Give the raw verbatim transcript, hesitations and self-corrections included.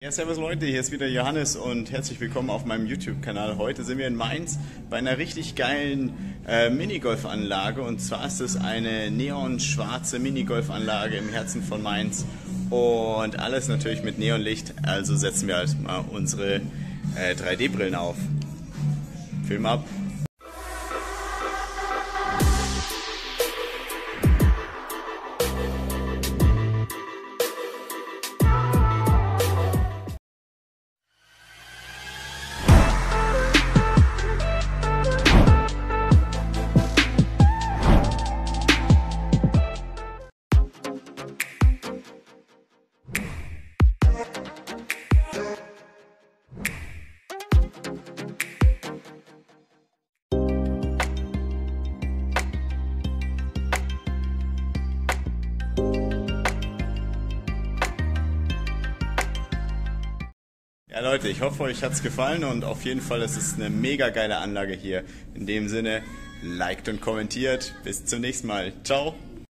Ja, servus Leute, hier ist wieder Johannes und herzlich willkommen auf meinem YouTube-Kanal. Heute sind wir in Mainz bei einer richtig geilen äh, Minigolfanlage, und zwar ist es eine neonschwarze Minigolfanlage im Herzen von Mainz und alles natürlich mit Neonlicht, also setzen wir halt mal unsere äh, drei D Brillen auf. Film ab! Ja Leute, ich hoffe, euch hat's gefallen und auf jeden Fall ist es eine mega geile Anlage hier. In dem Sinne, liked und kommentiert. Bis zum nächsten Mal. Ciao!